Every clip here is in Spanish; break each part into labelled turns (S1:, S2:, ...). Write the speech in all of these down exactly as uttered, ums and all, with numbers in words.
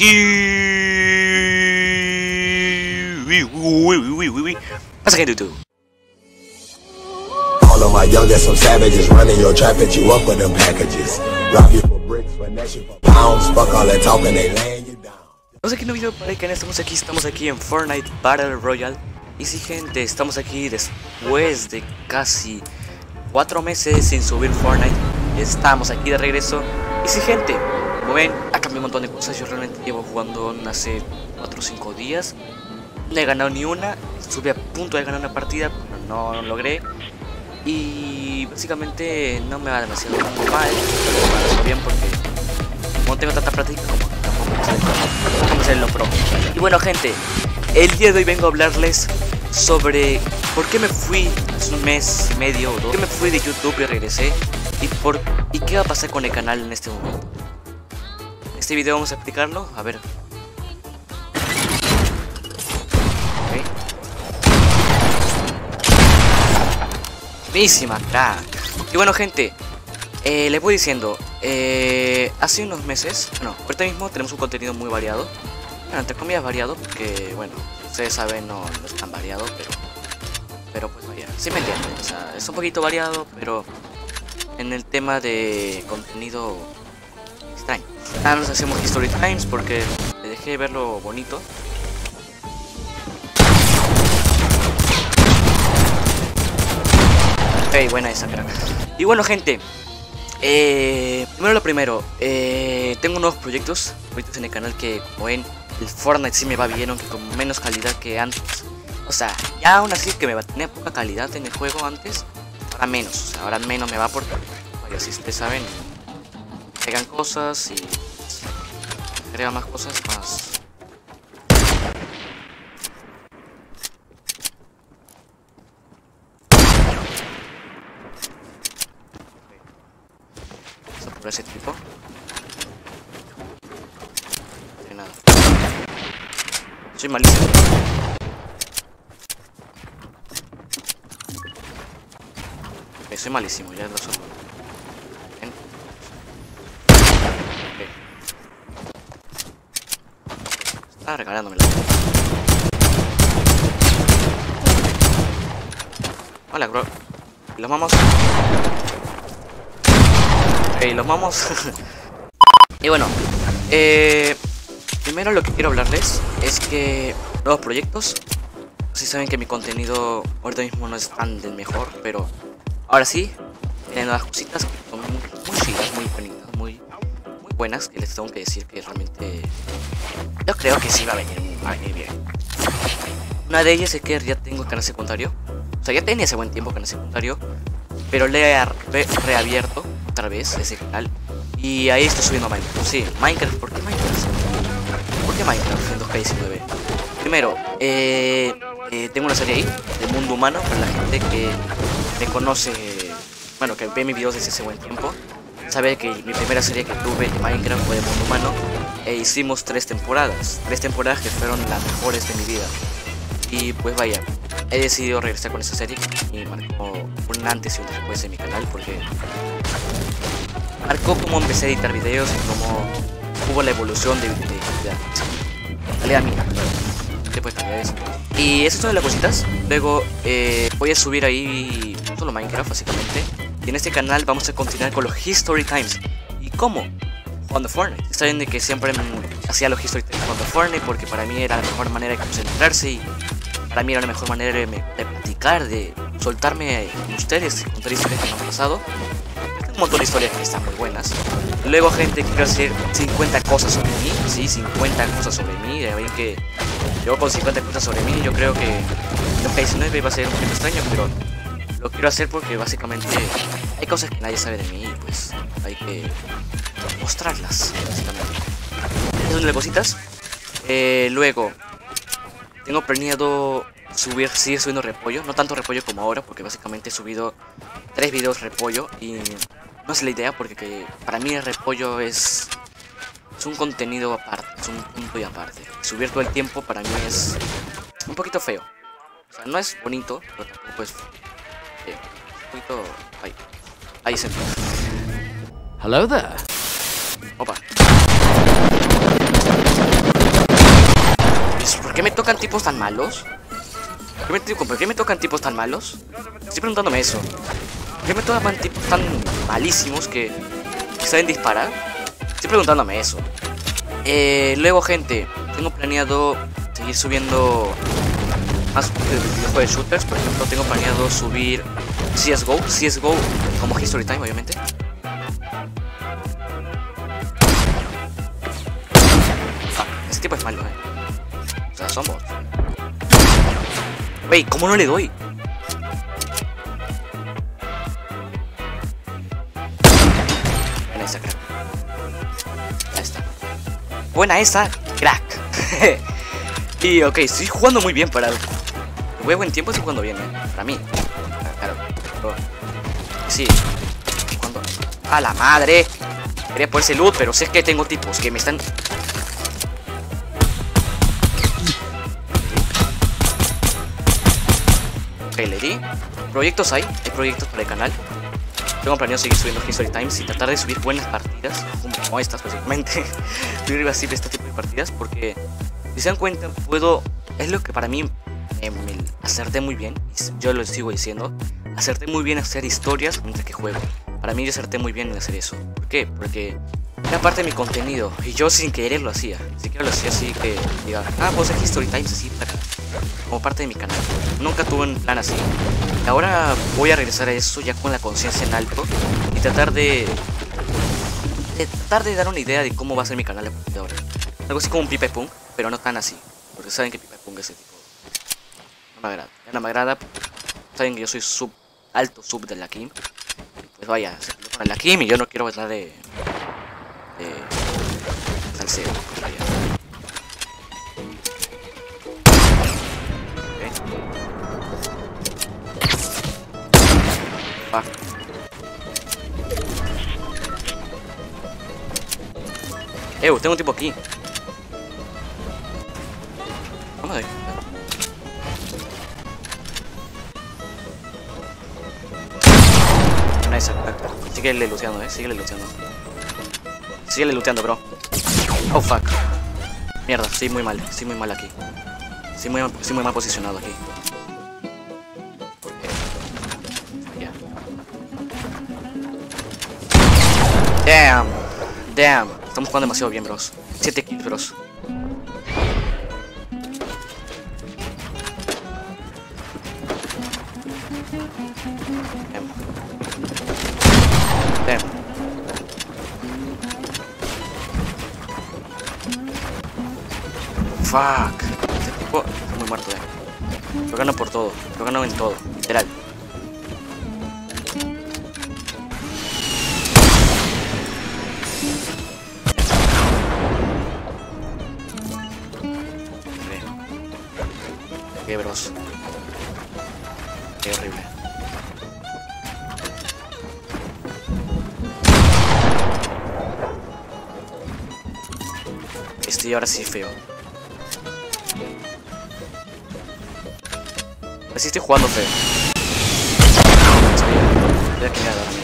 S1: aquí. Uy, uy, uy, uy, uy. Pasa que en YouTube.
S2: All of my youngest, some savages running your trap at you up with them packages. Rob you for bricks, finesse you for pounds. Fuck all that talking, they laying you down.
S1: Estamos aquí en un video para el canal, estamos aquí, estamos aquí en Fortnite Battle Royale. Y sí, gente, estamos aquí después de casi cuatro meses sin subir Fortnite. Estamos aquí de regreso. Y sí, gente, como ven, ha cambiado un montón de cosas. Yo realmente llevo jugando hace cuatro o cinco días. No he ganado ni una. Estuve a punto de ganar una partida, pero no lo logré. Y básicamente no me va demasiado mal, pero me va bien porque no tengo tanta práctica como tampoco me sale lo pro. Y bueno, gente, el día de hoy vengo a hablarles sobre por qué me fui hace un mes y medio o dos, por qué me fui de YouTube y regresé y, por, y qué va a pasar con el canal en este momento. En este video vamos a explicarlo, a ver. Buenísima, crack. Y bueno, gente, eh, les voy diciendo, eh, hace unos meses, bueno, ahorita mismo tenemos un contenido muy variado. Bueno, entre comillas variado, porque, bueno, ustedes saben, no, no es tan variado, pero, pero pues vaya, sí me entienden, o sea, es un poquito variado, pero en el tema de contenido extraño. Nada más hacemos History Times porque le dejé verlo bonito. Ok, buena esa, crack. Y bueno, gente, eh, primero lo primero, eh, tengo nuevos proyectos, proyectos en el canal que, como ven, el Fortnite sí me va bien, aunque con menos calidad que antes. O sea, ya aún así que me va a tener poca calidad en el juego antes, ahora menos, o sea, ahora menos me va porque, vaya, si ustedes saben, pegan cosas y agregan más cosas, más... Por ese tipo. No hay nada. Soy malísimo. Ok, soy malísimo, ya lo soy. ¿Ven? Okay. Está regalándomela. Hola, bro. Los vamos. Ok, los vamos. Y bueno, eh, primero lo que quiero hablarles es que nuevos proyectos. Si saben que mi contenido ahorita mismo no es tan del mejor, pero ahora sí, tienen nuevas cositas que son muy, muy chidas, muy bonitas, muy, muy buenas, que les tengo que decir que realmente yo creo que sí va a venir, va a venir bien. Una de ellas es que ya tengo canal secundario. O sea, ya tenía hace buen tiempo canal secundario, pero le he re reabierto otra vez ese canal y ahí estoy subiendo Minecraft. Sí, Minecraft. ¿Por qué Minecraft? ¿Por qué Minecraft en dos K diecinueve? Primero, eh, eh, tengo una serie ahí de Mundo Humano para la gente que me conoce, bueno, que ve mis videos desde ese buen tiempo. Sabe que mi primera serie que tuve de Minecraft fue de Mundo Humano e hicimos tres temporadas, tres temporadas que fueron las mejores de mi vida. Y pues vaya, he decidido regresar con esa serie y marcó un antes y un después en mi canal porque marcó cómo empecé a editar videos y cómo hubo la evolución de, de, de, de calidad mía. Después cambiar eso. Y esas son las cositas. Luego eh, voy a subir ahí solo Minecraft básicamente. Y en este canal vamos a continuar con los History Times. ¿Y cómo? Jugando Fortnite. Saben de que siempre hacía los History Times jugando Fortnite porque para mí era la mejor manera de concentrarse y para mí era la mejor manera de, de platicar, de soltarme con ustedes, contar historias que me han pasado. Un montón de historias que están muy buenas. Luego, gente, quiero hacer cincuenta cosas sobre mí. Sí, cincuenta cosas sobre mí. Ya ven que yo con cincuenta cosas sobre mí, yo creo que dos K diecinueve va a ser un poquito extraño, pero lo quiero hacer porque básicamente hay cosas que nadie sabe de mí y pues hay que mostrarlas, básicamente. Esas son las cositas. Eh, luego, tengo planeado subir, seguir subiendo repollo. No tanto repollo como ahora, porque básicamente he subido tres videos repollo y no es la idea porque que para mí el repollo es, es un contenido aparte, es un punto y aparte. Subir todo el tiempo para mí es un poquito feo. O sea, no es bonito, pero tampoco es feo. Un poquito... Ahí, ahí se entra.
S3: Hello there.
S1: Opa. ¿Por qué me tocan tipos tan malos? ¿Por qué me, ¿por qué me tocan tipos tan malos? Estoy preguntándome eso. ¿Por qué me tocan tipos tan malísimos que, que saben disparar? Estoy preguntándome eso. Eh, luego, gente, tengo planeado seguir subiendo más videojuegos de shooters. Por ejemplo, tengo planeado subir C S G O. C S G O como History Time, obviamente. Ah, ese tipo es malo, eh. O sea, son bots. Wey, ¿cómo no le doy? Buena esa, crack. Ya está. Buena esa, crack. Y ok, estoy jugando muy bien para... Voy a buen tiempo, estoy jugando bien, eh. Para mí. Claro. Pero... Sí. Cuando... ¡A la madre! Quería ponerse loot, pero si es que tengo tipos que me están... Ok, le di. Proyectos hay, hay proyectos para el canal. Tengo planeado seguir subiendo History Times y tratar de subir buenas partidas, como estas básicamente. Subir así este tipo de partidas porque, si se dan cuenta, puedo... Es lo que para mí me, me acerté muy bien, y yo lo sigo diciendo. Acerté muy bien a hacer historias mientras que juego. Para mí yo acerté muy bien en hacer eso. ¿Por qué? Porque era parte de mi contenido y yo sin querer lo hacía. Ni siquiera lo hacía así que diga, ah, puedo hacer History Times así, como parte de mi canal. Nunca tuve un plan así. Ahora voy a regresar a eso ya con la conciencia en alto y tratar de, de tratar de dar una idea de cómo va a ser mi canal a partir de ahora. Algo así como un Pipe Punk, pero no tan así, porque saben que Pipe Punk es ese tipo. No me agrada, ya no me agrada. Saben que yo soy sub alto sub de la Kim. Pues vaya, se peleó con la Kim y yo no quiero hablar de de salseo. Pues vaya. Fuck. Eh, tengo un tipo aquí. Vamos a ver. Nice. Síguele luteando, eh. Síguele luteando. Síguele luteando, bro. Oh, fuck. Mierda, estoy muy mal. Estoy muy mal aquí. Estoy muy, estoy muy mal posicionado aquí. Damn, damn, estamos jugando demasiado bien, bros. siete kills, bros. Damn. Damn. Fuck. Este tipo está muy muerto, eh. Lo gano por todo, lo gano en todo, literal. Qué bros. Qué horrible. Estoy ahora sí feo. Así estoy jugando feo. Voy a quedar ahora.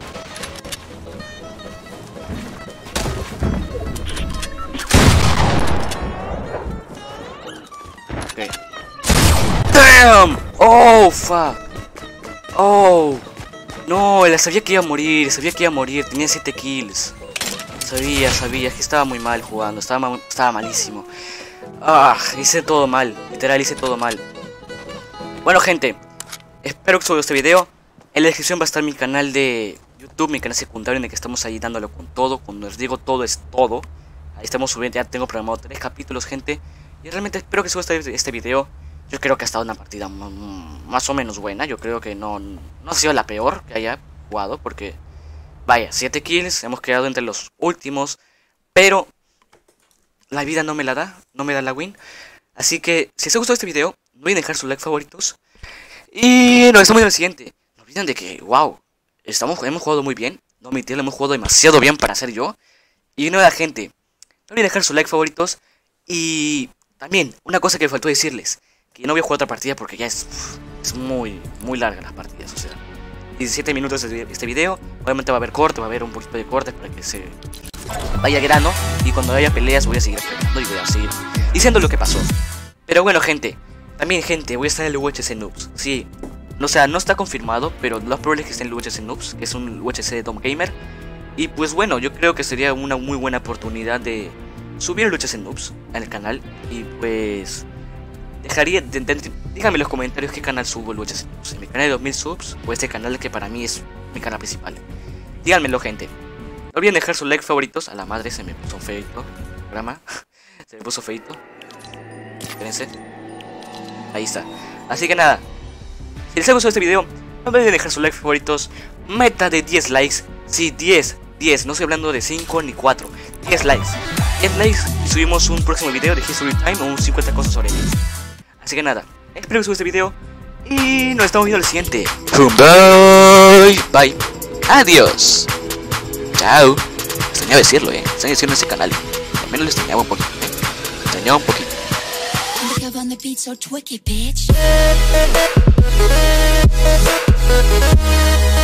S1: Okay. Damn! Oh, fuck. Oh. No, sabía que iba a morir, sabía que iba a morir. Tenía siete kills. Sabía, sabía, es que estaba muy mal jugando. Estaba, mal, estaba malísimo. Ah, hice todo mal. Literal, hice todo mal. Bueno, gente, espero que os haya gustado este video. En la descripción va a estar mi canal de YouTube, mi canal secundario, en el que estamos ahí dándolo con todo. Cuando les digo todo es todo. Ahí estamos subiendo, ya tengo programado tres capítulos, gente. Y realmente espero que os guste este video. Yo creo que ha estado una partida más o menos buena. Yo creo que no, no ha sido la peor que haya jugado. Porque, vaya, siete kills. Hemos quedado entre los últimos. Pero la vida no me la da. No me da la win. Así que, si os ha gustado este video, no olviden dejar sus likes favoritos. Y nos vemos en el siguiente. No olviden de que, wow, estamos, hemos jugado muy bien. No mentirle, hemos jugado demasiado bien para ser yo. Y no, la gente, no olviden dejar sus likes favoritos. Y también, una cosa que me faltó decirles. Que no voy a jugar otra partida porque ya es, es muy, muy larga las partidas. O sea, diecisiete minutos de este video. Obviamente va a haber corte, va a haber un poquito de corte para que se vaya grano. Y cuando haya peleas voy a seguir peleando y voy a seguir diciendo lo que pasó. Pero bueno, gente, también, gente, voy a estar en el U H C Noobs. Sí, o sea, no está confirmado, pero lo más probable es que esté en el U H C Noobs, que es un U H C de Dom Gamer. Y pues bueno, yo creo que sería una muy buena oportunidad de subir el U H C Noobs en el canal. Y pues dejaría, de, de, díganme en los comentarios qué canal subo el U H C Noobs, en mi canal de dos mil subs o este canal que para mí es mi canal principal. Díganmelo, gente. No olviden dejar sus likes favoritos. A la madre se me puso un feito el programa. Se me puso feito. Espérense. Ahí está. Así que nada, si les ha gustado este video, no olviden dejar sus likes favoritos. Meta de diez likes. Sí, diez, diez, no estoy hablando de cinco ni cuatro. diez likes. diez likes y subimos un próximo video de History Time o un cincuenta cosas sobre mí. Así que nada, espero que suba este video y nos estamos viendo en el siguiente. Bye. Bye. Adiós. Chao. Extrañaba decirlo, eh. Extrañaba decirlo en ese canal. Al menos lo extrañaba un poquito. Eh. Lo extrañaba un poquito.
S3: On the beat so twicky, bitch.